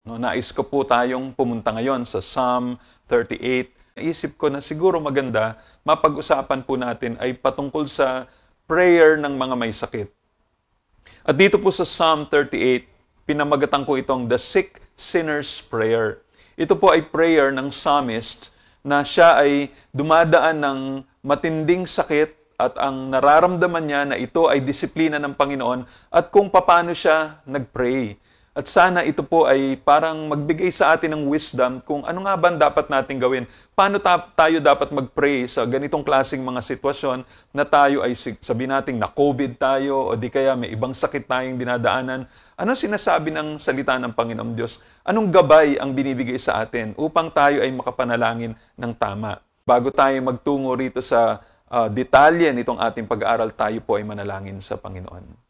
No, nais ko po tayong pumunta ngayon sa Psalm 38. Naisip ko na siguro maganda, mapag-usapan po natin ay patungkol sa prayer ng mga may sakit. At dito po sa Psalm 38, pinamagatan ko itong The Sick Sinner's Prayer. Ito po ay prayer ng psalmist na siya ay dumadaan ng matinding sakit at ang nararamdaman niya na ito ay disiplina ng Panginoon at kung paano siya nag-pray. At sana ito po ay parang magbigay sa atin ng wisdom kung ano nga ba dapat natin gawin. Paano tayo dapat mag-pray sa ganitong klaseng mga sitwasyon na tayo ay sabihin natin na COVID tayo o di kaya may ibang sakit tayong dinadaanan. Ano sinasabi ng salita ng Panginoong Diyos? Anong gabay ang binibigay sa atin upang tayo ay makapanalangin ng tama? Bago tayo magtungo rito sa detalye nitong ating pag-aaral, tayo po ay manalangin sa Panginoon.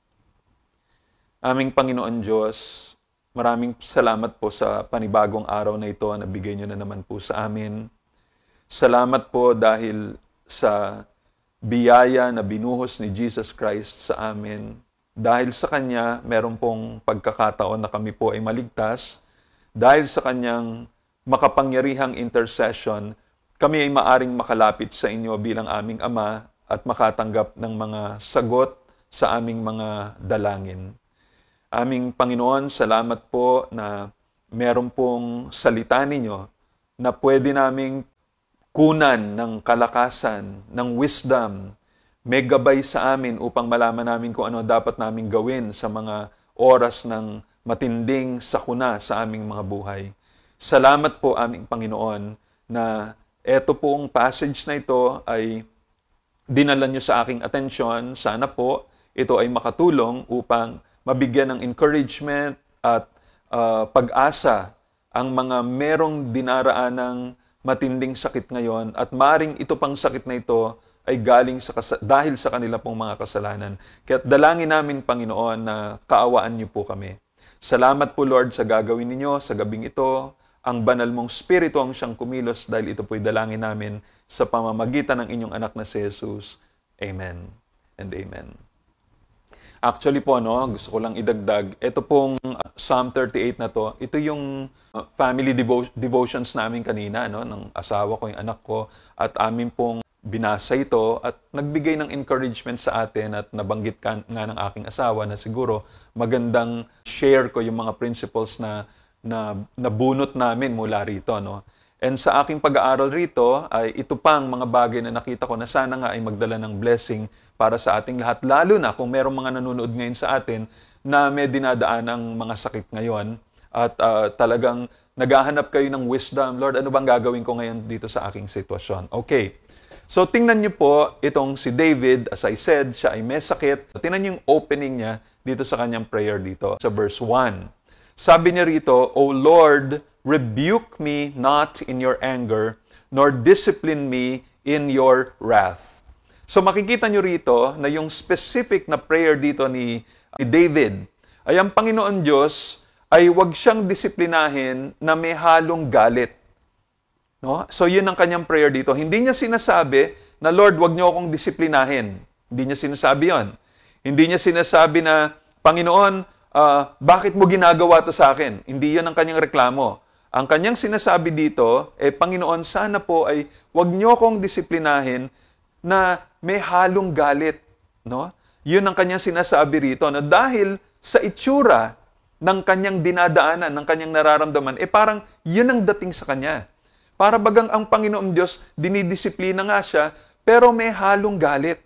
Aming Panginoon Diyos, maraming salamat po sa panibagong araw na ito na bigay niyo na naman po sa amin. Salamat po dahil sa biyaya na binuhos ni Jesus Christ sa amin. Dahil sa Kanya, meron pong pagkakataon na kami po ay maligtas. Dahil sa Kanyang makapangyarihang intercession, kami ay maaring makalapit sa inyo bilang aming Ama at makatanggap ng mga sagot sa aming mga dalangin. Aming Panginoon, salamat po na meron pong salita ninyo na pwede naming kunan ng kalakasan, ng wisdom, may gabay sa amin upang malaman namin kung ano dapat namin gawin sa mga oras ng matinding sakuna sa aming mga buhay. Salamat po aming Panginoon na eto pong passage na ito ay dinala nyo sa aking atensyon. Sana po ito ay makatulong upang mabigyan ng encouragement at pag-asa ang mga merong dinaraan ng matinding sakit ngayon at maring ito pang sakit na ito ay galing dahil sa kanila pong mga kasalanan. Kaya dalangin namin, Panginoon, na kaawaan niyo po kami. Salamat po, Lord, sa gagawin ninyo sa gabing ito. Ang banal mong Espiritu ang siyang kumilos dahil ito po'y dalangin namin sa pamamagitan ng inyong anak na si Jesus. Amen and amen. Actually po, gusto ko lang idagdag, ito pong Psalm 38 na to, ito yung family devotions namin kanina, ng asawa ko, yung anak ko, at amin pong binasa ito at nagbigay ng encouragement sa atin at nabanggit nga ng aking asawa na siguro magandang share ko yung mga principles na nabunot namin mula rito. And sa aking pag-aaral rito, ay ito pang mga bagay na nakita ko na sana nga ay magdala ng blessing para sa ating lahat. Lalo na kung merong mga nanonood ngayon sa atin na may dinadaan ng mga sakit ngayon at talagang naghahanap kayo ng wisdom. Lord, ano bang gagawin ko ngayon dito sa aking sitwasyon? Okay. So tingnan niyo po itong si David, as I said, siya ay may sakit. Tingnan niyo yung opening niya dito sa kanyang prayer dito sa verse 1. Sabi niya rito, O Lord, rebuke me not in your anger, nor discipline me in your wrath. So makikita nyo rito na yung specific na prayer dito ni David ay ang Panginoon Diyos ay huwag siyang disiplinahin na may halong galit. So yun ang kanyang prayer dito. Hindi niya sinasabi na, Lord, huwag niyo akong disiplinahin. Hindi niya sinasabi yon. Hindi niya sinasabi na, Panginoon, bakit mo ginagawa to sa akin? Hindi yun ang kanyang reklamo. Ang kanyang sinasabi dito, Panginoon, sana po ay huwag niyo akong disiplinahin na may halong galit. Yun ang kanyang sinasabi rito, na dahil sa itsura ng kanyang dinadaanan, ng kanyang nararamdaman, parang yun ang dating sa kanya. Para bagang ang Panginoon Diyos, dinidisiplina nga siya, pero may halong galit.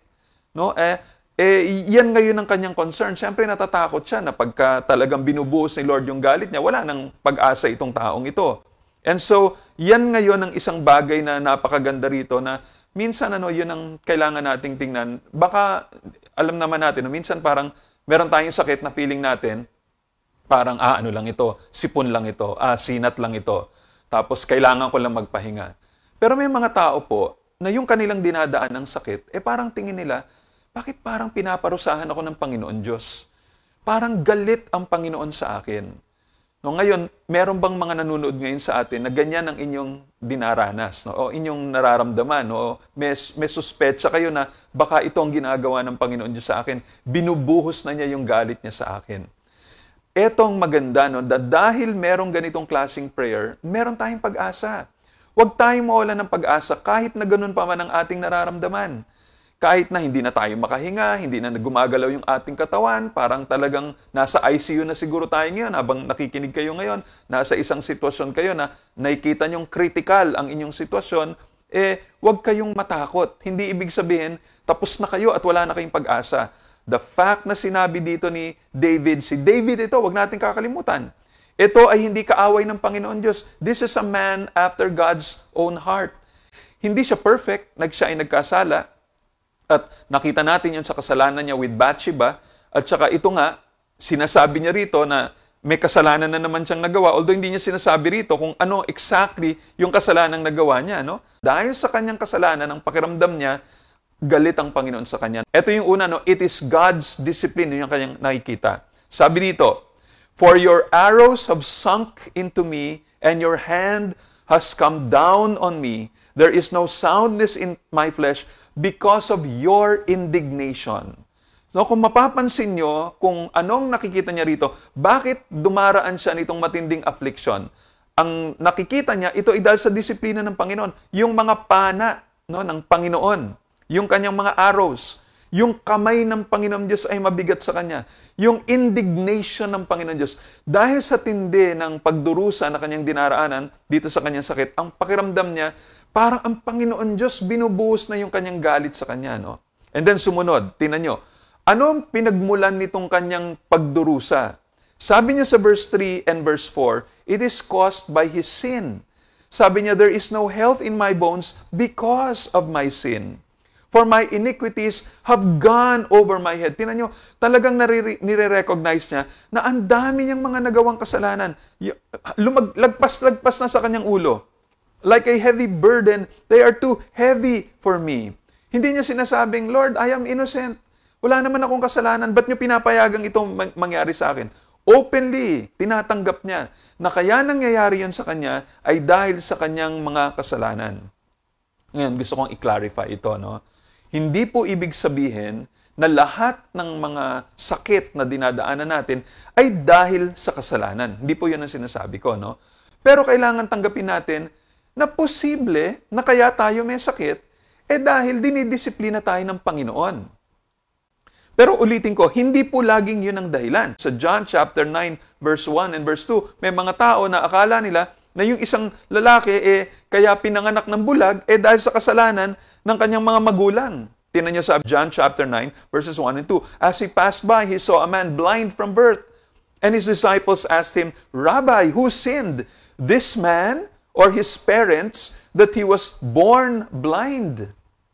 Yan ngayon ang kanyang concern. Siyempre natatakot siya na pagka talagang binubuhos ni Lord yung galit niya, wala nang pag-asa itong taong ito. And so, yan ngayon ang isang bagay na napakaganda rito na minsan yun ang kailangan nating tingnan. Baka alam naman natin, minsan parang meron tayong sakit na feeling natin, parang ano lang ito, sipon lang ito, sinat lang ito. Tapos kailangan ko lang magpahinga. Pero may mga tao po na yung kanilang dinadaan ng sakit, parang tingin nila, bakit parang pinaparusahan ako ng Panginoon Diyos? Parang galit ang Panginoon sa akin. Ngayon, meron bang mga nanonood ngayon sa atin na ganyan ang inyong dinaranas, o inyong nararamdaman, o may suspetsa kayo na baka ito ang ginagawa ng Panginoon Diyos sa akin, binubuhos na niya yung galit niya sa akin. etong maganda, no, dahil merong ganitong klaseng prayer, meron tayong pag-asa. Huwag tayong mawalan ng pag-asa kahit na ganun pa man ang ating nararamdaman. Kahit na hindi na tayo makahinga, hindi na gumagalaw yung ating katawan, parang talagang nasa ICU na siguro tayo ngayon habang nakikinig kayo ngayon, nasa isang sitwasyon kayo na nakikita nyong critical ang inyong sitwasyon, huwag kayong matakot. Hindi ibig sabihin, tapos na kayo at wala na kayong pag-asa. The fact na sinabi dito ni David, si David ito, wag natin kakalimutan. Ito ay hindi kaaway ng Panginoon Diyos. This is a man after God's own heart. Hindi siya perfect, siya ay nagkasala. At nakita natin yun sa kasalanan niya with Bathsheba. At saka ito nga, sinasabi niya rito na may kasalanan na naman siyang nagawa. Although hindi niya sinasabi rito kung ano exactly yung kasalanan nagawa niya. No? Dahil sa kanyang kasalanan, ang pakiramdam niya, galit ang Panginoon sa kanya. Ito yung una, no? It is God's discipline. Yun yung kanyang nakikita. Sabi dito, "For your arrows have sunk into me, and your hand has come down on me. There is no soundness in my flesh because of your indignation." So kung mapapansin nyo, kung anong nakikita niya rito, bakit dumaraan siya nitong matinding affliction? Ang nakikita niya, ito ay dahil sa disiplina ng Panginoon. Yung mga pana, no, ng Panginoon. Yung kanyang mga arrows, yung kamay ng Panginoon Diyos ay mabigat sa kanya. Yung indignation ng Panginoon Diyos, dahil sa tindi ng pagdurusa na kanyang dinaraanan dito sa kanyang sakit, ang pakiramdam niya, parang ang Panginoon Diyos binubuhos na yung kanyang galit sa kanya. No? And then sumunod, tingnan nyo, anong pinagmulan nitong kanyang pagdurusa? Sabi niya sa verse 3 and verse 4, it is caused by his sin. Sabi niya, there is no health in my bones because of my sin. For my iniquities have gone over my head. Tingnan nyo, talagang nire-recognize niya na ang dami niyang mga nagawang kasalanan. Lagpas-lagpas na sa kanyang ulo. Like a heavy burden, they are too heavy for me. Hindi niya sinasabing, Lord, I am innocent. Wala naman akong kasalanan. Ba't niyo pinapayagang itong mangyari sa akin? Openly, tinatanggap niya na kaya nangyayari yan sa kanya ay dahil sa kanyang mga kasalanan. Ngayon, gusto kong i-clarify ito, no? Hindi po ibig sabihin na lahat ng mga sakit na dinadaanan natin ay dahil sa kasalanan. Hindi po yan ang sinasabi ko, no? Pero kailangan tanggapin natin na posible na kaya tayo may sakit dahil dinidisiplina tayo ng Panginoon. Pero ulitin ko, hindi po laging yun ang dahilan. Sa John chapter 9, verse 1 and verse 2, may mga tao na akala nila na yung isang lalaki kaya pinanganak ng bulag dahil sa kasalanan ng kanyang mga magulang. Tingnan niyo sa John chapter 9, verses 1 and 2. As he passed by, he saw a man blind from birth. And his disciples asked him, Rabbi, who sinned, this man or his parents, that he was born blind?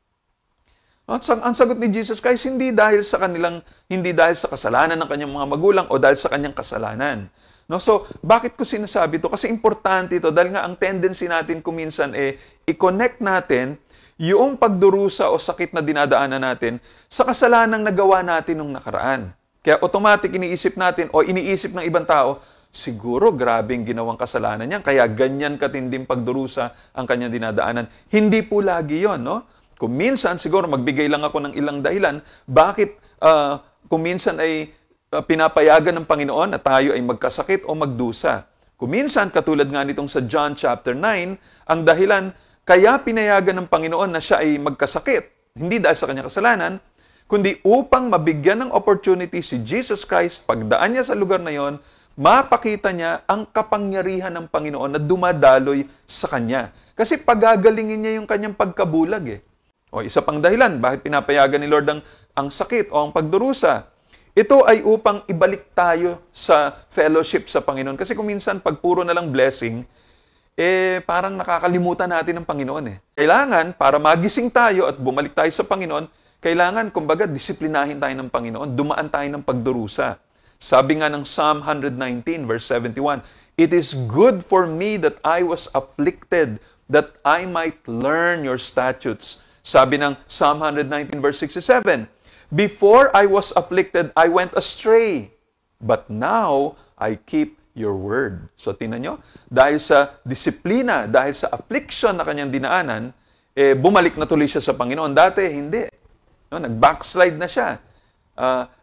Ang sagot ni Jesus Christ, hindi dahil sa kasalanan ng kanyang mga magulang o dahil sa kanyang kasalanan. No? So, bakit ko sinasabi ito? Kasi importante ito dahil nga ang tendency natin kuminsan i-connect natin yung pagdurusa o sakit na dinadaanan natin sa kasalanang nagawa natin nung nakaraan. Kaya automatic iniisip natin o iniisip ng ibang tao, siguro grabing ginawang kasalanan niya, kaya ganyan katinding pagdurusa ang kanyang dinadaanan. Hindi po lagi yon, no? Kung minsan, siguro magbigay lang ako ng ilang dahilan, bakit kung minsan ay pinapayagan ng Panginoon na tayo ay magkasakit o magdusa. Kung minsan, katulad nga nitong sa John chapter 9, ang dahilan, kaya pinayagan ng Panginoon na siya ay magkasakit, hindi dahil sa kanyang kasalanan, kundi upang mabigyan ng opportunity si Jesus Christ, pagdaan niya sa lugar na yon, mapakita niya ang kapangyarihan ng Panginoon na dumadaloy sa kanya. Kasi pagagalingin niya yung kanyang pagkabulag. O isa pang dahilan, bakit pinapayagan ni Lord ang sakit o ang pagdurusa? Ito ay upang ibalik tayo sa fellowship sa Panginoon. Kasi kung minsan, pag puro na lang blessing, parang nakakalimutan natin ng Panginoon. Kailangan, para magising tayo at bumalik tayo sa Panginoon, kailangan, kumbaga, disiplinahin tayo ng Panginoon, dumaan tayo ng pagdurusa. Sabi nga ng Psalm 119, verse 71, It is good for me that I was afflicted, that I might learn your statutes. Sabi ng Psalm 119, verse 67, Before I was afflicted, I went astray, but now I keep your word. So, tingnan nyo, dahil sa disiplina, dahil sa affliction na kanyang dinaanan, bumalik na tuloy siya sa Panginoon. Dati, hindi. No, nag-backslide na siya.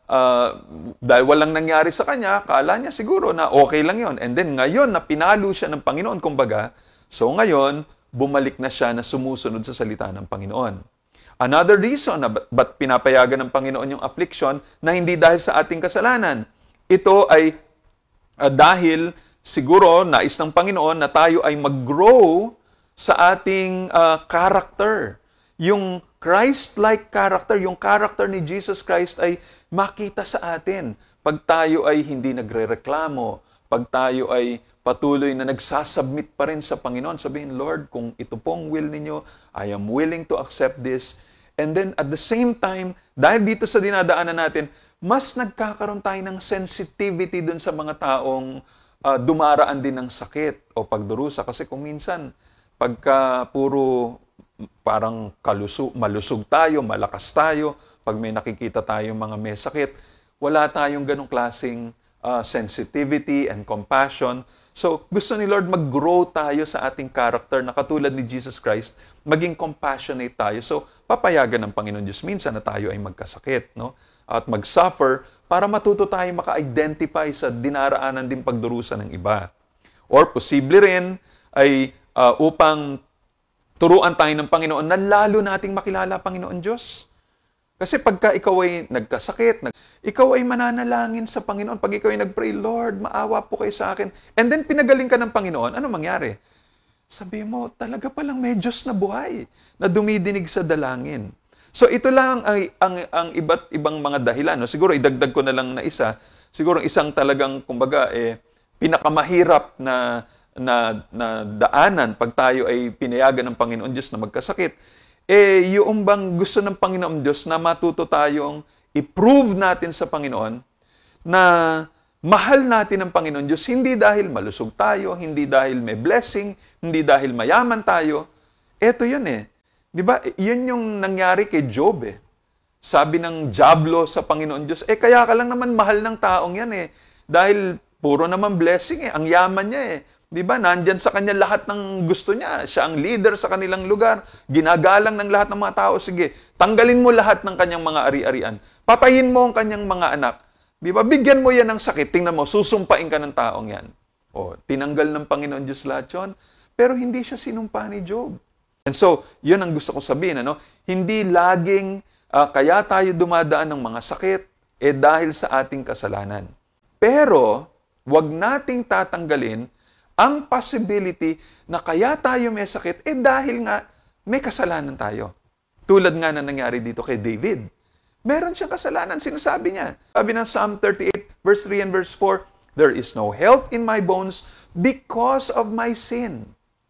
dahil walang nangyari sa kanya, kala niya siguro na okay lang yon. And then ngayon, na pinalo siya ng Panginoon, kumbaga, so ngayon, bumalik na siya na sumusunod sa salita ng Panginoon. Another reason na ba't pinapayagan ng Panginoon yung affliction na hindi dahil sa ating kasalanan. Ito ay dahil siguro nais ng Panginoon na tayo ay mag-grow sa ating character. Yung Christ-like character, yung character ni Jesus Christ ay makita sa atin. Pag tayo ay hindi nagre-reklamo, pag tayo ay patuloy na nagsasubmit pa rin sa Panginoon, sabihin, Lord, kung ito pong will ninyo, I am willing to accept this. And then at the same time, dahil dito sa dinadaanan natin, mas nagkakaroon tayo ng sensitivity dun sa mga taong dumaraan din ng sakit o pagdurusa. Kasi kung minsan, pagka puro parang malusog tayo, malakas tayo, pag may nakikita tayong mga may sakit, wala tayong ganong klaseng sensitivity and compassion. So, gusto ni Lord mag-grow tayo sa ating character na katulad ni Jesus Christ, maging compassionate tayo. So, papayagan ng Panginoon Diyos minsan na tayo ay magkasakit, no? At mag-suffer para matuto tayo maka-identify sa dinaraanan din pagdurusa ng iba. Or posible rin ay upang turuan tayo ng Panginoon na lalo nating makilala Panginoon Diyos. Kasi pagka ikaw ay nagkasakit, ikaw ay mananalangin sa Panginoon. Pag ikaw ay nag-pray, Lord, maawa po kayo sa akin. And then pinagaling ka ng Panginoon, ano mangyari? Sabi mo, talaga palang may Diyos na buhay na dumidinig sa dalangin. So ito lang ay ang iba't ibang mga dahilan. No? Siguro idagdag ko na lang na isa. Siguro isang talagang, kumbaga, pinakamahirap na daanan pag tayo ay pinayagan ng Panginoon Diyos na magkasakit, yung bang gusto ng Panginoon Diyos na matuto tayong i-prove natin sa Panginoon na mahal natin ang Panginoon Diyos, hindi dahil malusog tayo, hindi dahil may blessing, hindi dahil mayaman tayo. Eto yun Di ba? Yun yung nangyari kay Job Sabi ng diablo sa Panginoon Diyos, kaya ka lang naman mahal ng taong yan Dahil puro naman blessing ang yaman niya Di ba? Nandyan sa kanya lahat ng gusto niya. Siya ang leader sa kanilang lugar. Ginagalang ng lahat ng mga tao. Sige, tanggalin mo lahat ng kanyang mga ari-arian. Patayin mo ang kanyang mga anak. Di ba? Bigyan mo yan ng sakit. Tingnan mo, susumpain ka ng taong yan. Tinanggal ng Panginoon Diyos lahat yun. Pero hindi siya sinumpa ni Job. And so, yun ang gusto ko sabihin. Hindi laging kaya tayo dumadaan ng mga sakit dahil sa ating kasalanan. Pero, wag nating tatanggalin ang possibility na kaya tayo may sakit, dahil nga may kasalanan tayo. Tulad nga na nangyari dito kay David. Meron siyang kasalanan, sinasabi niya. Sabi ng Psalm 38, verse 3 and verse 4, There is no health in my bones because of my sin.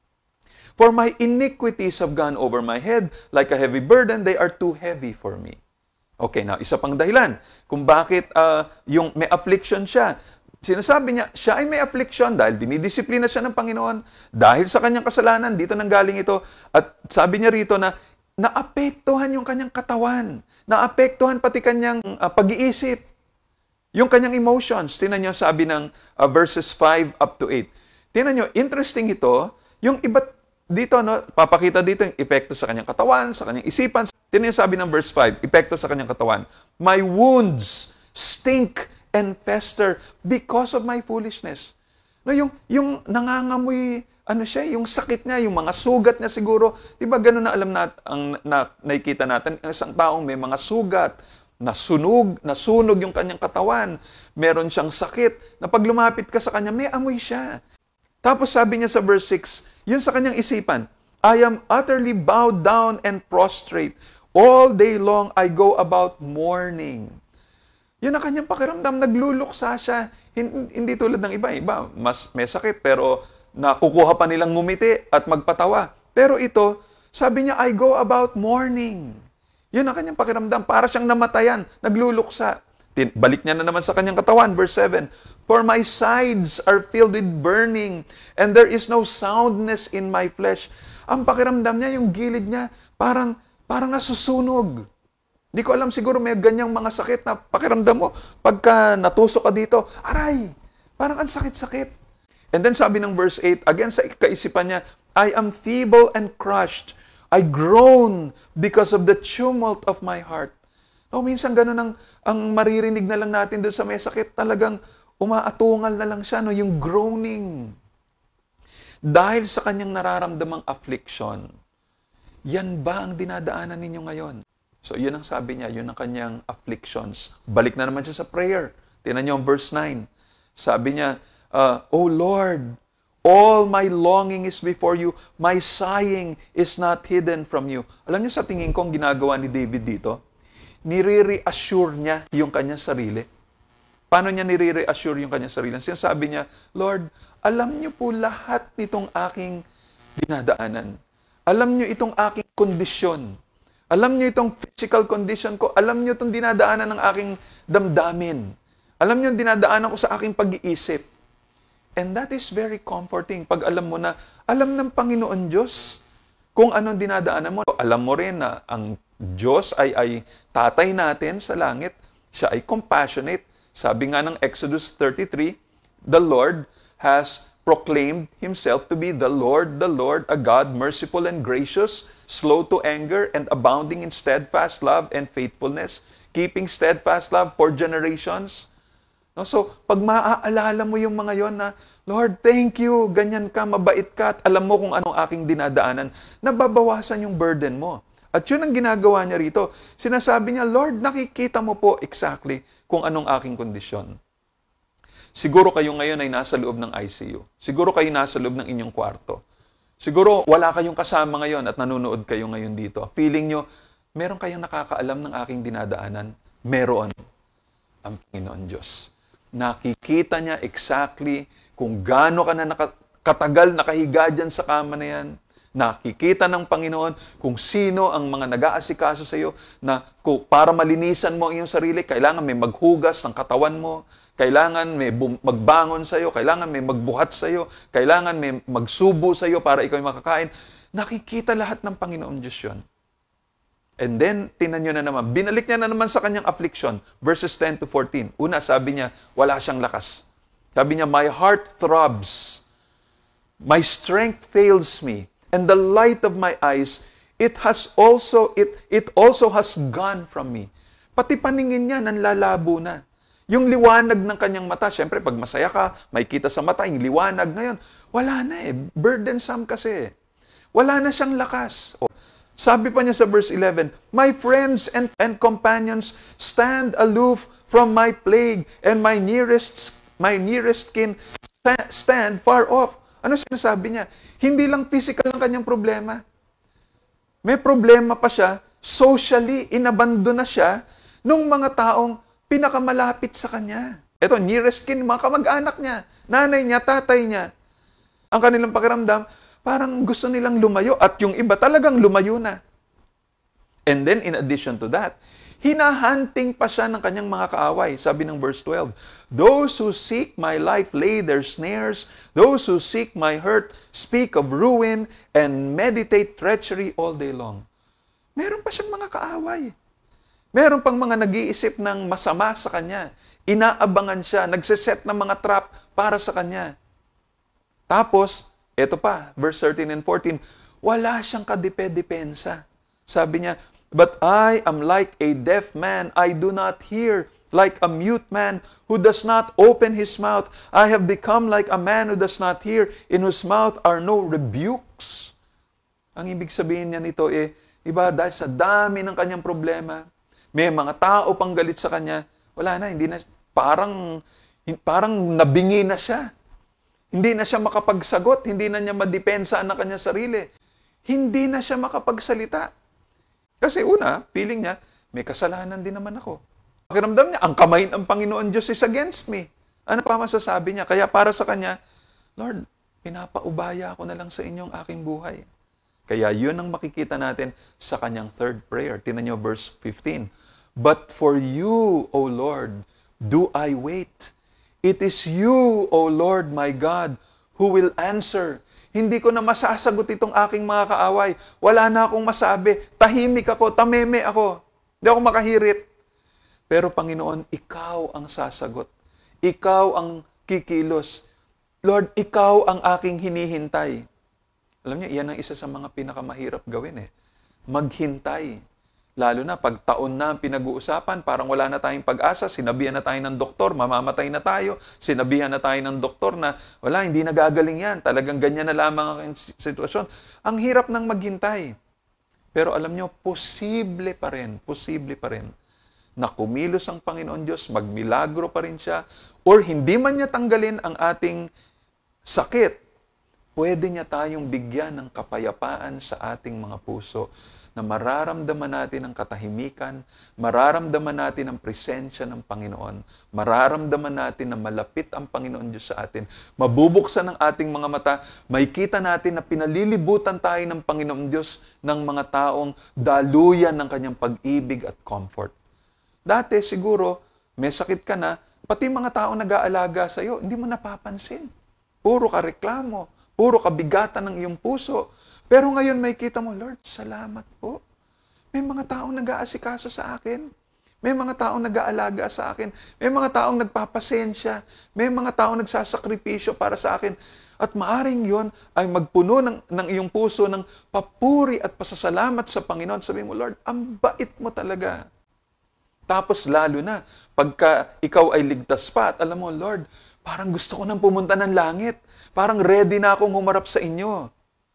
For my iniquities have gone over my head, like a heavy burden, they are too heavy for me. Okay, now, isa pang dahilan kung bakit yung may affliction siya. Sinasabi niya, siya ay may affliction dahil dinidisiplina siya ng Panginoon. Dahil sa kanyang kasalanan, dito nanggaling ito. At sabi niya rito na naapektuhan yung kanyang katawan. Naapektuhan pati kanyang pag-iisip. Yung kanyang emotions. Tingnan niyo sabi ng verses 5 up to 8. Tingnan niyo, interesting ito. Yung iba't dito, papakita dito yung epekto sa kanyang katawan, sa kanyang isipan. Tingnan niyo sabi ng verse 5, epekto sa kanyang katawan. My wounds stink and fester because of my foolishness. Yung nangangamoy, yung sakit niya, yung mga sugat niya siguro. Diba gano'n na alam nakikita natin, isang taong may mga sugat, nasunog yung kanyang katawan, meron siyang sakit, na pag lumapit ka sa kanya, may amoy siya. Tapos sabi niya sa verse 6, yun sa kanyang isipan, I am utterly bowed down and prostrate. All day long I go about mourning. Yun ang kanyang pakiramdam, nagluluksa siya. Hindi tulad ng iba. Iba, mas may sakit, pero nakukuha pa nilang ngumiti at magpatawa. Pero ito, sabi niya, I go about mourning. Yun ang kanyang pakiramdam. Para siyang namatayan, nagluluksa. Balik niya na naman sa kanyang katawan, verse 7. For my sides are filled with burning, and there is no soundness in my flesh. Ang pakiramdam niya, yung gilid niya, parang nasusunog. Di ko alam, siguro may ganyang mga sakit na pakiramdam mo. Pagka natusok ka dito, aray! Parang ang sakit-sakit. And then sabi ng verse 8, again sa kaisipan niya, I am feeble and crushed. I groan because of the tumult of my heart. O minsan ganun ang maririnig na lang natin doon sa may sakit, talagang umaatungal na lang siya, no? Yung groaning. Dahil sa kanyang nararamdamang affliction, yan ba ang dinadaanan ninyo ngayon? So, yun ang sabi niya, yun ang kanyang afflictions. Balik na naman siya sa prayer. Tingnan niyo ang verse 9. Sabi niya, O Lord, all my longing is before you. My sighing is not hidden from you. Alam niyo sa tingin ko ang ginagawa ni David dito, nire-reassure niya yung kanyang sarili. Paano niya nire-reassure yung kanyang sarili? Sinasabi niya, Lord, alam niyo po lahat nitong aking dinadaanan. Alam niyo itong aking kondisyon. Alam niyo itong physical condition ko. Alam niyo itong dinadaanan ng aking damdamin. Alam niyo yung dinadaanan ko sa aking pag-iisip. And that is very comforting. Pag alam mo na, alam ng Panginoon Diyos kung anong dinadaanan mo. Alam mo rin na ang Diyos ay tatay natin sa langit. Siya ay compassionate. Sabi nga ng Exodus 33, the Lord has proclaimed Himself to be the Lord, a God merciful and gracious, slow to anger and abounding in steadfast love and faithfulness, keeping steadfast love for generations. No? So, pag maaalala mo yung mga yon na, Lord, thank you, ganyan ka, mabait ka, at alam mo kung anong aking dinadaanan, nababawasan yung burden mo. At yun ang ginagawa niya rito. Sinasabi niya, Lord, nakikita mo po exactly kung anong aking kondisyon. Siguro kayo ngayon ay nasa loob ng ICU. Siguro kayo nasa loob ng inyong kwarto. Siguro wala kayong kasama ngayon at nanonood kayo ngayon dito. Feeling nyo, meron kayong nakakaalam ng aking dinadaanan? Meron ang Panginoon Diyos. Nakikita niya exactly kung gaano ka na katagal nakahiga dyan sa kama na yan. Nakikita ng Panginoon kung sino ang mga nag-aasikaso sa iyo na para malinisan mo ang iyong sarili, kailangan may maghugas ng katawan mo, kailangan may magbangon sa iyo, kailangan may magbuhat sa iyo, kailangan may magsubo sa iyo para ikaw ay makakain. Nakikita lahat ng Panginoon Diyos yun. And then, tinan nyo na naman, binalik niya na naman sa kanyang affliction, verses 10 to 14. Una, sabi niya, wala siyang lakas. Sabi niya, my heart throbs, my strength fails me, and the light of my eyes, it also has gone from me. Pati paningin niya, nanlalabo na. Yung liwanag ng kanyang mata, syempre, pag masaya ka, may kita sa mata, yung liwanag ngayon, wala na eh. Burdensome kasi. Wala na siyang lakas. Sabi pa niya sa verse 11, my friends and companions stand aloof from my plague, and my nearest kin stand far off. Ano sinasabi niya? Hindi lang physical ang kanyang problema. May problema pa siya, socially, inabandon na siya nung mga taong pinakamalapit sa kanya. Ito, nearest kin, mga kamag-anak niya, nanay niya, tatay niya. Ang kanilang pakiramdam, parang gusto nilang lumayo at yung iba talagang lumayo na. And then, in addition to that, hinahunting pa siya ng kanyang mga kaaway. Sabi ng verse 12, those who seek my life lay their snares, those who seek my hurt speak of ruin and meditate treachery all day long. Meron pa siyang mga kaaway. Meron pang mga nag-iisip ng masama sa kanya. Inaabangan siya, nagsiset ng mga trap para sa kanya. Tapos, eto pa, verse 13 and 14, wala siyang kadepensa. Sabi niya, but I am like a deaf man, I do not hear, like a mute man who does not open his mouth. I have become like a man who does not hear, in whose mouth are no rebukes. Ang ibig sabihin niya nito iba, dahil sa dami ng kanyang problema, may mga tao pang galit sa kanya, wala na, hindi na, parang nabingi na siya. Hindi na siya makapagsagot, hindi na niya madepensa ang kanyang sarili. Hindi na siya makapagsalita. Kasi una, feeling niya, may kasalanan din naman ako. Pakiramdam niya, ang kamay ng Panginoon Diyos is against me. Ano pa masasabi niya? Kaya para sa kanya, Lord, pinapaubaya ko na lang sa inyong aking buhay. Kaya yun ang makikita natin sa kanyang third prayer. Tingnan niyo verse 15. But for you, O Lord, do I wait. It is you, O Lord my God, who will answer. Hindi ko na masasagot itong aking mga kaaway. Wala na akong masabi. Tahimik ako, tameme ako. Hindi ako makahirit. Pero Panginoon, ikaw ang sasagot. Ikaw ang kikilos. Lord, ikaw ang aking hinihintay. Alam niyo, iyan ang isa sa mga pinakamahirap gawin . Maghintay. Lalo na pag taon na ang pinag-uusapan, parang wala na tayong pag-asa, sinabihan na tayo ng doktor, mamamatay na tayo, sinabihan na tayo ng doktor na wala, hindi nagagaling yan, talagang ganyan na lamang ang sitwasyon. Ang hirap nang maghintay. Pero alam nyo, posible pa rin na kumilos ang Panginoon Diyos, magmilagro pa rin siya, or hindi man niya tanggalin ang ating sakit, pwede niya tayong bigyan ng kapayapaan sa ating mga puso, na mararamdaman natin ang katahimikan, mararamdaman natin ang presensya ng Panginoon, mararamdaman natin na malapit ang Panginoon Diyos sa atin, mabubuksan ang ating mga mata, makikita natin na pinalilibutan tayo ng Panginoon Diyos ng mga taong daluyan ng kanyang pag-ibig at comfort. Dati siguro, may sakit ka na, pati mga taong nag-aalaga sa iyo, hindi mo napapansin. Puro ka reklamo, puro kabigatan ng iyong puso. Pero ngayon may kita mo, Lord, salamat po. May mga taong nag-aasikaso sa akin. May mga taong nag-aalaga sa akin. May mga taong nagpapasensya. May mga taong nagsasakripisyo para sa akin. At maaring yon ay magpuno ng iyong puso ng papuri at pasasalamat sa Panginoon. Sabi mo, Lord, ang bait mo talaga. Tapos lalo na, pagka ikaw ay ligtas pa at alam mo, Lord, parang gusto ko nang pumunta ng langit. Parang ready na akong humarap sa inyo.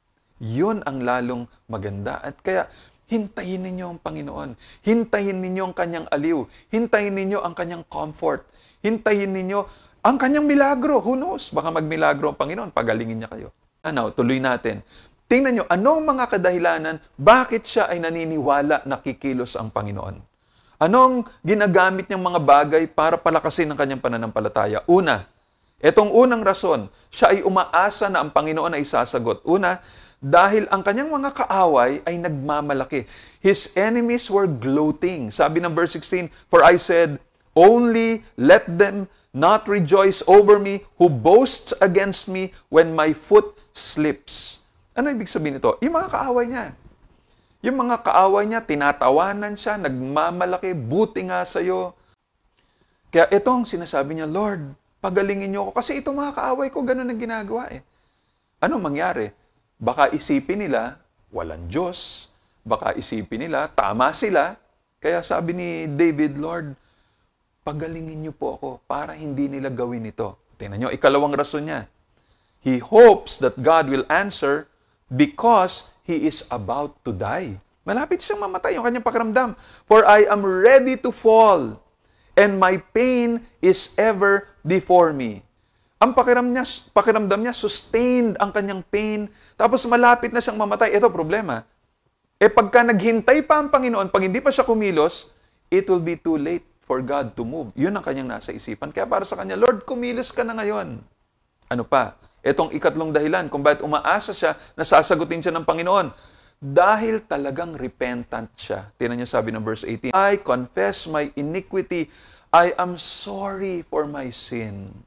Yun ang lalong maganda. At kaya, hintayin ninyo ang Panginoon. Hintayin ninyo ang kanyang aliw. Hintayin ninyo ang kanyang comfort. Hintayin ninyo ang kanyang milagro. Who knows? Baka magmilagro ang Panginoon. Pagalingin niya kayo. Tuloy natin. Tingnan nyo, anong mga kadahilanan, bakit siya ay naniniwala na kikilos ang Panginoon? Anong ginagamit niyang mga bagay para palakasin ang kanyang pananampalataya? Una, itong unang rason, siya ay umaasa na ang Panginoon ay sasagot. Una, dahil ang kanyang mga kaaway ay nagmamalaki. His enemies were gloating. Sabi ng verse 16, "For I said, only let them not rejoice over me who boasts against me when my foot slips." Ano ibig sabihin nito? Yung mga kaaway niya. Yung mga kaaway niya, tinatawanan siya, nagmamalaki, buti nga sa'yo. Kaya itong sinasabi niya, Lord, pagalingin niyo ako. Kasi itong mga kaaway ko, ganun ang ginagawa eh. Ano mangyari? Baka isipin nila, walang Diyos. Baka isipin nila, tama sila. Kaya sabi ni David, Lord, pagalingin niyo po ako para hindi nila gawin ito. Tingnan niyo, ikalawang rason niya. He hopes that God will answer because he is about to die. Malapit siyang mamatay, yung kanyang pakiramdam. For I am ready to fall, and my pain is ever before me. Ang pakiramdam niya, sustained ang kanyang pain, tapos malapit na siyang mamatay. Ito problema. Pagka naghintay pa ang Panginoon, pag hindi pa siya kumilos, it will be too late for God to move. Yun ang kanyang nasa isipan. Kaya para sa kanya, Lord, kumilos ka na ngayon. Ano pa? Itong ikatlong dahilan kung bakit umaasa siya na sasagutin siya ng Panginoon. Dahil talagang repentant siya. Tingnan niyo sabi ng verse 18, I confess my iniquity. I am sorry for my sin.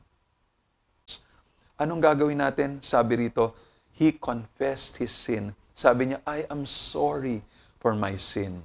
Anong gagawin natin? Sabi rito, he confessed his sin. Sabi niya, I am sorry for my sin.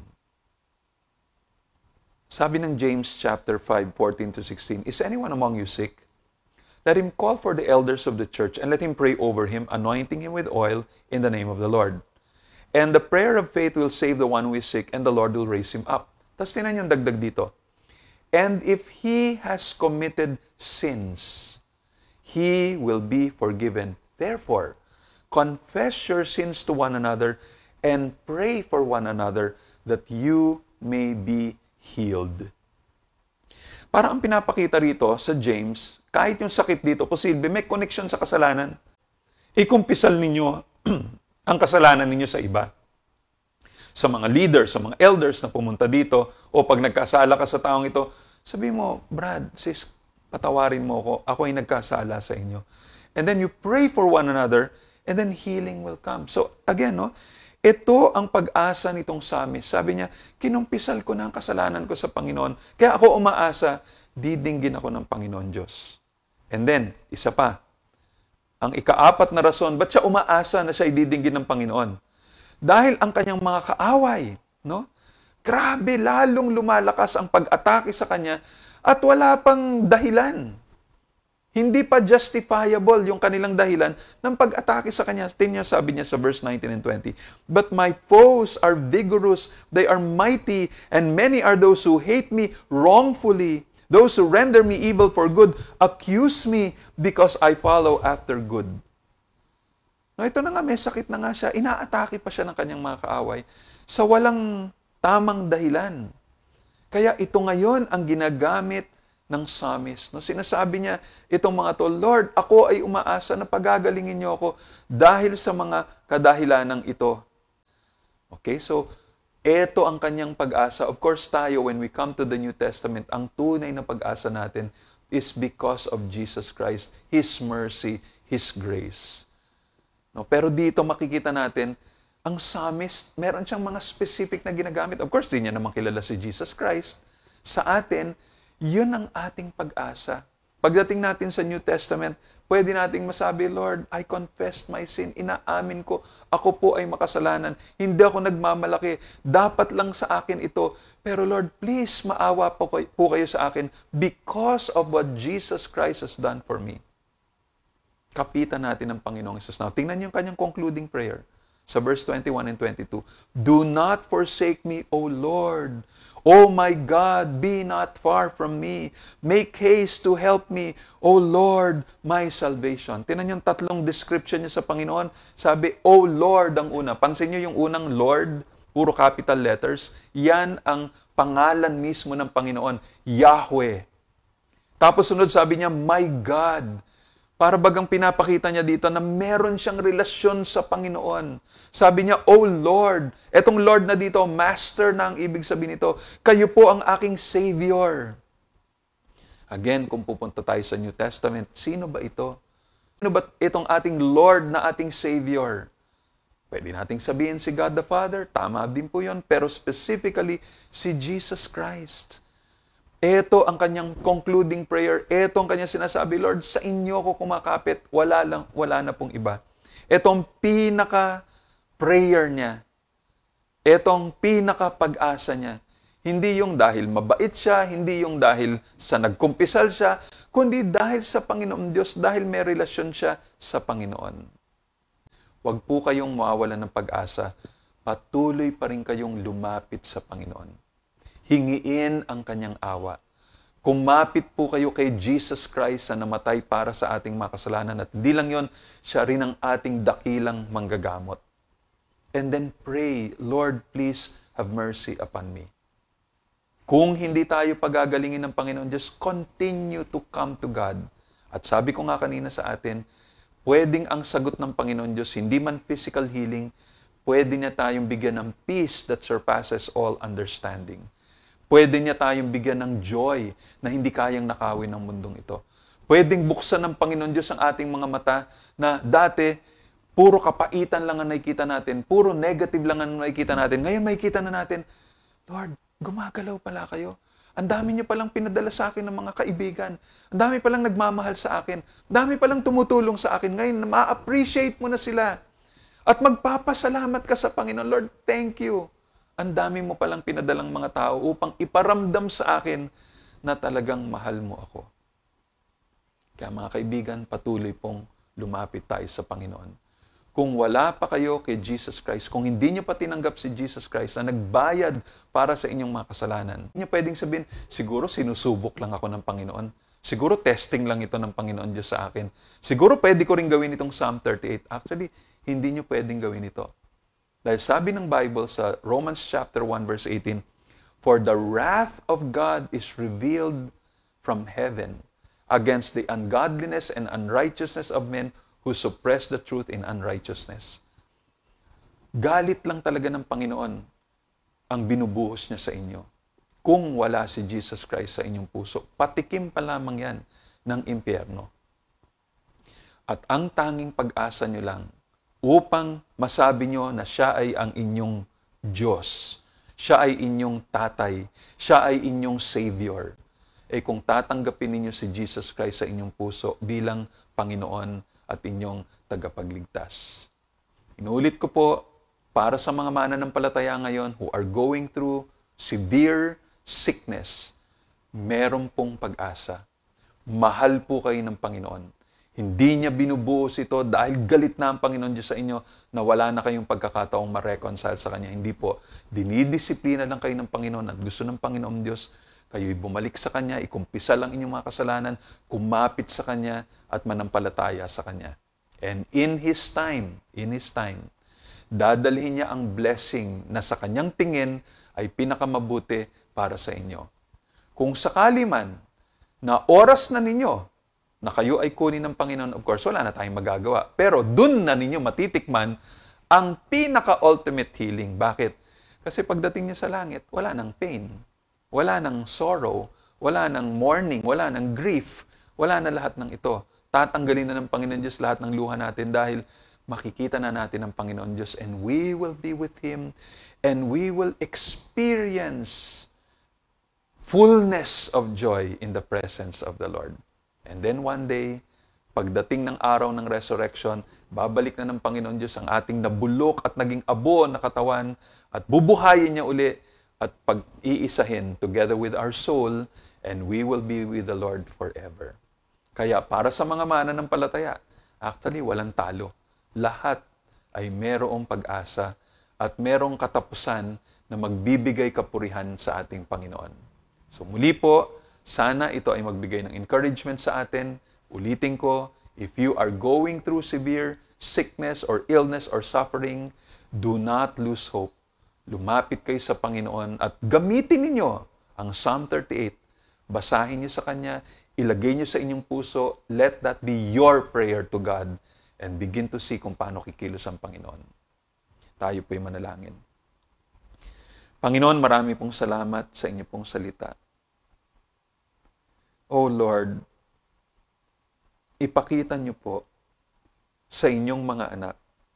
Sabi ng James chapter 5, 14-16, Is anyone among you sick? Let him call for the elders of the church and let him pray over him, anointing him with oil in the name of the Lord. And the prayer of faith will save the one who is sick, and the Lord will raise him up. Tapos tinan yung dagdag dito. And if he has committed sins, he will be forgiven. Therefore, confess your sins to one another and pray for one another that you may be healed. Para ang pinapakita rito sa James, kahit yung sakit dito, posible may connection sa kasalanan. Ikumpisal ninyo ang kasalanan ninyo sa iba. Sa mga leaders, sa mga elders na pumunta dito, o pag nagkasala ka sa taong ito, sabi mo, Brad, sis, patawarin mo ako ay nagkasala sa inyo. And then you pray for one another, and then healing will come. So again, ito ang pag-asa nitong psalmist. Sabi niya, kinumpisal ko na ang kasalanan ko sa Panginoon. Kaya ako umaasa, didinggin ako ng Panginoon Diyos. And then, isa pa, ang ikaapat na rason, ba't siya umaasa na siya ididinggin ng Panginoon? Dahil ang kanyang mga kaaway, grabe, lalong lumalakas ang pag-atake sa kanya at wala pang dahilan. Hindi pa justifiable yung kanilang dahilan ng pag-atake sa kanya. Tingnan niyo, sabi niya sa verse 19 and 20, "But my foes are vigorous, they are mighty, and many are those who hate me wrongfully. Those who render me evil for good accuse me because I follow after good." No, ito na nga, may sakit na nga siya. Inaatake pa siya ng kanyang mga kaaway sa walang tamang dahilan. Kaya ito ngayon ang ginagamit ng psalmist. No, sinasabi niya, itong mga to, "Lord, ako ay umaasa na pagagalingin niyo ako dahil sa mga kadahilanang ito." Okay, so ito ang kanyang pag-asa. Of course, tayo, when we come to the New Testament, ang tunay na pag-asa natin is because of Jesus Christ, His mercy, His grace. No, pero dito makikita natin, ang psalmist, meron siyang mga specific na ginagamit. Of course, di niya naman kilala si Jesus Christ. Sa atin, yun ang ating pag-asa. Pagdating natin sa New Testament, pwede nating masabi, "Lord, I confess my sin. Inaamin ko, ako po ay makasalanan. Hindi ako nagmamalaki. Dapat lang sa akin ito. Pero Lord, please, maawa po kayo sa akin because of what Jesus Christ has done for me." Kapitan natin ang Panginoong Hesus. Now, tingnan niyo yung kanyang concluding prayer sa verse 21 and 22. "Do not forsake me, O Lord. O my God, be not far from me. Make haste to help me, O Lord, my salvation." Tingnan yung tatlong description niya sa Panginoon. Sabi, "O Lord" ang una. Pansin niyo yung unang Lord, puro capital letters. Yan ang pangalan mismo ng Panginoon, Yahweh. Tapos sunod sabi niya, "My God." Para bagang pinapakita niya dito na meron siyang relasyon sa Panginoon. Sabi niya, "O Lord." Etong Lord na dito, Master na ang ibig sabihin nito. "Kayo po ang aking Savior." Again, kung pupunta tayo sa New Testament, sino ba ito? Sino ba itong ating Lord na ating Savior? Pwede nating sabihin si God the Father, tama din po yun, pero specifically si Jesus Christ. Ito ang kanyang concluding prayer. Ito ang kanyang sinasabi, "Lord, sa inyo ko kumakapit, wala na pong iba." Itong pinaka-prayer niya. Itong pinaka-pag-asa niya. Hindi yung dahil mabait siya, hindi yung dahil sa nagkumpisal siya, kundi dahil sa Panginoon Diyos, dahil may relasyon siya sa Panginoon. Huwag po kayong mawawalan ng pag-asa. Patuloy pa rin kayong lumapit sa Panginoon. Hingiin ang kanyang awa. Kumapit po kayo kay Jesus Christ na namatay para sa ating mga kasalanan. At hindi lang yon, siya rin ang ating dakilang manggagamot. And then pray, "Lord, please have mercy upon me." Kung hindi tayo pagagalingin ng Panginoon, just continue to come to God. At sabi ko nga kanina sa atin, pwedeng ang sagot ng Panginoon Diyos, hindi man physical healing, pwede niya tayong bigyan ng peace that surpasses all understanding. Pwede niya tayong bigyan ng joy na hindi kayang nakawin ng mundong ito. Pwedeng buksan ng Panginoon Diyos ang ating mga mata na dati, puro kapaitan lang ang nakikita natin, puro negative lang ang nakikita natin. Ngayon makikita na natin, "Lord, gumagalaw pala kayo. Ang dami niyo palang pinadala sa akin ng mga kaibigan. Ang dami palang nagmamahal sa akin. Ang dami palang tumutulong sa akin. Ngayon, ma-appreciate mo na sila. At magpapasalamat ka sa Panginoon. Lord, thank you. Ang dami mo palang pinadalang mga tao upang iparamdam sa akin na talagang mahal mo ako." Kaya mga kaibigan, patuloy pong lumapit tayo sa Panginoon. Kung wala pa kayo kay Jesus Christ, kung hindi niyo pa tinanggap si Jesus Christ na nagbayad para sa inyong mga kasalanan, hindi niyo pwedeng sabihin, "Siguro sinusubok lang ako ng Panginoon. Siguro testing lang ito ng Panginoon Diyos sa akin. Siguro pwede ko rin gawin itong Psalm 38. Actually, hindi niyo pwedeng gawin ito. Dahil sabi ng Bible sa Romans chapter 1 verse 18, "For the wrath of God is revealed from heaven against the ungodliness and unrighteousness of men who suppress the truth in unrighteousness." Galit lang talaga ng Panginoon ang binubuhos niya sa inyo. Kung wala si Jesus Christ sa inyong puso, patikim pa lamang yan ng impyerno. At ang tanging pag-asa nyo lang upang masabi nyo na siya ay ang inyong Diyos, siya ay inyong tatay, siya ay inyong Savior, kung tatanggapin ninyo si Jesus Christ sa inyong puso bilang Panginoon at inyong tagapagligtas. Inuulit ko po, para sa mga mananampalataya ngayon who are going through severe sickness, meron pong pag-asa. Mahal po kayo ng Panginoon. Hindi niya binubuhos ito dahil galit na ang Panginoon Diyos sa inyo na wala na kayong pagkakataong ma-reconcile sa Kanya. Hindi po. Dinidisiplina lang kayo ng Panginoon at gusto ng Panginoon Diyos, kayo'y bumalik sa Kanya, ikumpisa lang inyong mga kasalanan, kumapit sa Kanya at manampalataya sa Kanya. And in His time, dadalhin niya ang blessing na sa Kanyang tingin ay pinakamabuti para sa inyo. Kung sakali man na oras na ninyo na kayo ay kunin ng Panginoon, of course, wala na tayong magagawa. Pero dun na ninyo matitikman ang pinaka-ultimate healing. Bakit? Kasi pagdating niyo sa langit, wala nang pain, wala nang sorrow, wala nang mourning, wala nang grief, wala na lahat ng ito. Tatanggalin na ng Panginoon Diyos lahat ng luha natin dahil makikita na natin ang Panginoon Diyos and we will be with Him and we will experience fullness of joy in the presence of the Lord. And then one day, pagdating ng araw ng resurrection, babalik na ng Panginoon Diyos ang ating nabulok at naging abo na katawan at bubuhayin niya uli at pag-iisahin together with our soul and we will be with the Lord forever. Kaya para sa mga mananampalataya, actually walang talo. Lahat ay merong pag-asa at merong katapusan na magbibigay kapurihan sa ating Panginoon. So muli po, sana ito ay magbigay ng encouragement sa atin. Ulitin ko, if you are going through severe sickness or illness or suffering, do not lose hope. Lumapit kayo sa Panginoon at gamitin ninyo ang Psalm 38. Basahin niyo sa Kanya, ilagay niyo sa inyong puso, let that be your prayer to God and begin to see kung paano kikilos ang Panginoon. Tayo po'y manalangin. Panginoon, marami pong salamat sa inyo pong salita. Oh Lord, ipakita niyo po sa inyong mga anak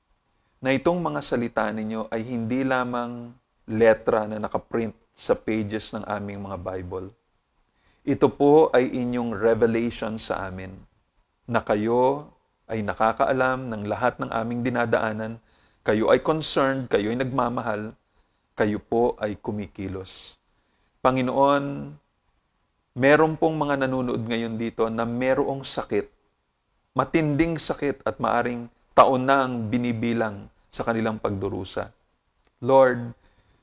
na itong mga salita ninyo ay hindi lamang letra na nakaprint sa pages ng aming mga Bible. Ito po ay inyong revelation sa amin na kayo ay nakakaalam ng lahat ng aming dinadaanan, kayo ay concerned, kayo ay nagmamahal, kayo po ay kumikilos. Panginoon, meron pong mga nanonood ngayon dito na merong sakit, matinding sakit at maaring taon na ang binibilang sa kanilang pagdurusa. Lord,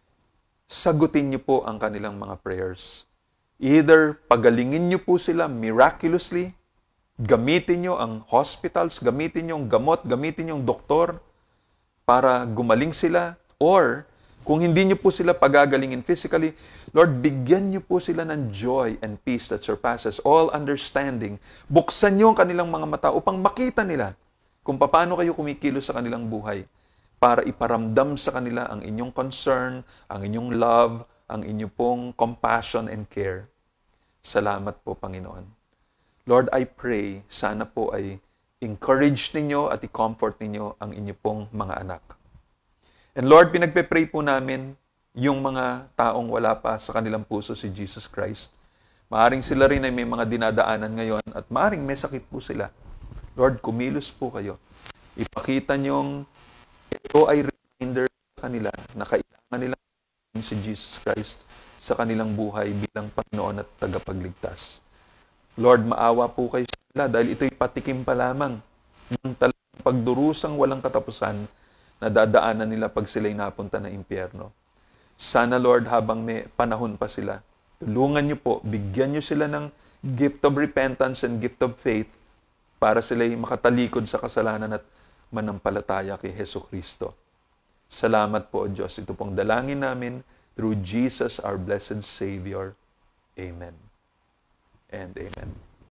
sagutin niyo po ang kanilang mga prayers. Either pagalingin niyo po sila miraculously, gamitin niyo ang hospitals, gamitin niyo ang gamot, gamitin niyo ang doktor para gumaling sila, or kung hindi niyo po sila pagagalingin physically, Lord, bigyan niyo po sila ng joy and peace that surpasses all understanding. Buksan niyo ang kanilang mga mata upang makita nila kung paano kayo kumikilos sa kanilang buhay para iparamdam sa kanila ang inyong concern, ang inyong love, ang inyong pong compassion and care. Salamat po, Panginoon. Lord, I pray, sana po ay encourage ninyo at i-comfort ninyo ang inyong pong mga anak. And Lord, pinagpe-pray po namin yung mga taong wala pa sa kanilang puso si Jesus Christ. Maaring sila rin ay may mga dinadaanan ngayon at maaring may sakit po sila. Lord, kumilos po kayo. Ipakita niyong ito ay reminder sa kanila na kailangan nila si Jesus Christ sa kanilang buhay bilang Panginoon at tagapagligtas. Lord, maawa po kayo sa kanila dahil ito'y patikim pa lamang ng talagang pagdurusang walang katapusan na dadaanan nila pag sila'y napunta na impyerno. Sana, Lord, habang may panahon pa sila, tulungan niyo po, bigyan niyo sila ng gift of repentance and gift of faith para sila'y makatalikod sa kasalanan at manampalataya kay Hesus Kristo. Salamat po, O Diyos. Ito pong dalangin namin through Jesus, our blessed Savior. Amen and amen.